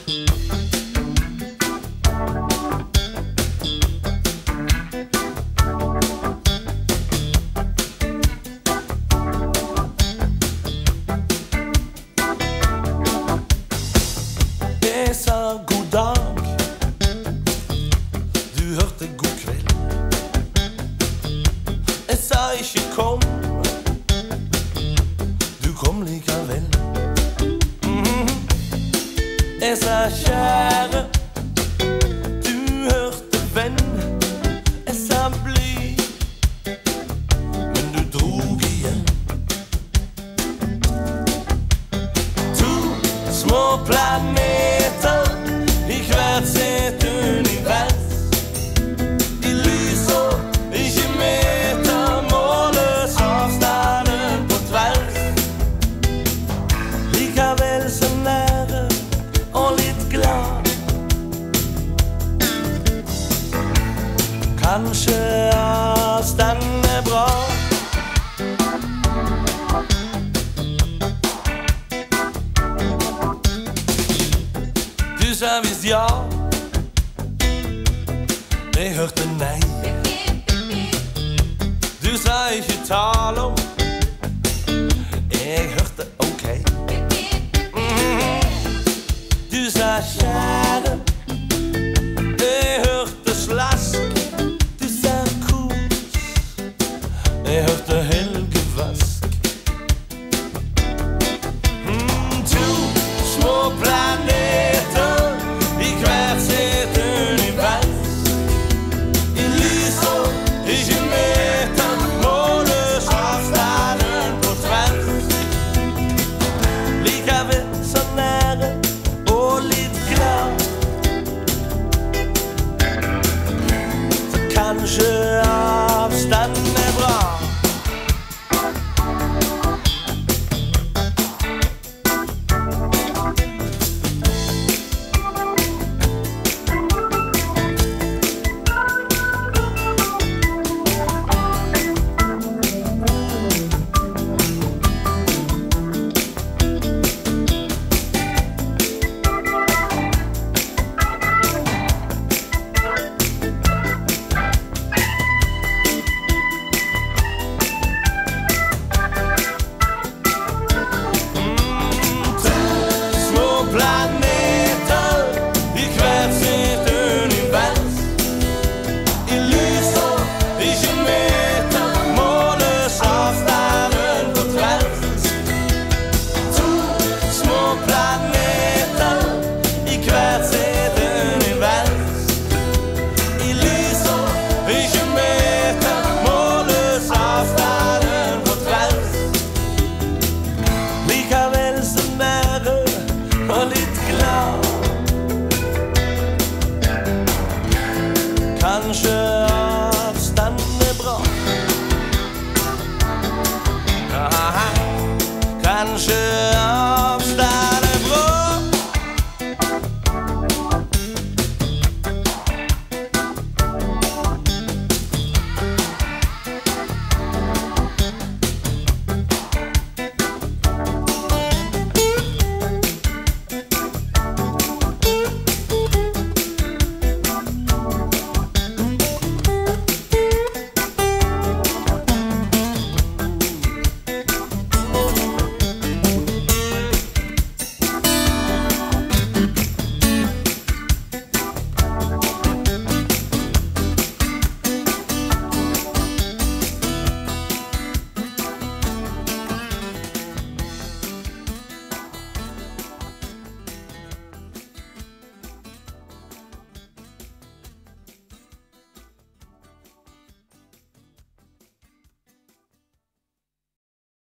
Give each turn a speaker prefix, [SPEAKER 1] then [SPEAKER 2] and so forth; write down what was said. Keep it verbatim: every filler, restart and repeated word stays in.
[SPEAKER 1] Jeg sa god dag, du hørte god kveld. Jeg sa ikke kom, du kom likevel. mm-hmm. Jeg sa kjære, du hørte venn. Jeg sa bli, men du drog igjen. To små planeter i hvert sitt univers. I lys og ikke meter måles avstanden på tvers. Likevel så nære og litt glad. Kanskje avstanden er bra. Du sa visst ja, jeg hørte nei. Du sa ikke tal om, jeg hørte ok. mm-hmm. Du sa kjære, jeg hørte slask. Du sa kos, jeg hørte helgevask. mm, To små planeter i hvert sitt univers. I lys og ikke meter måles avstanden på tvers. Likevel så nære og litt glad. Så kanskje avstanden er bra. Små planeter